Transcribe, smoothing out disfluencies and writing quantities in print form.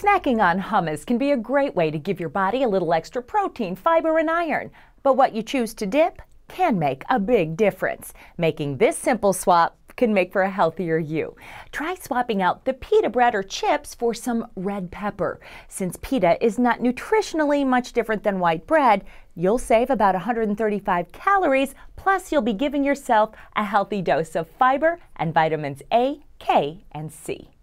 Snacking on hummus can be a great way to give your body a little extra protein, fiber, and iron. But what you choose to dip can make a big difference. Making this simple swap can make for a healthier you. Try swapping out the pita bread or chips for some red pepper. Since pita is not nutritionally much different than white bread, you'll save about 135 calories, plus you'll be giving yourself a healthy dose of fiber and vitamins A, K, and C.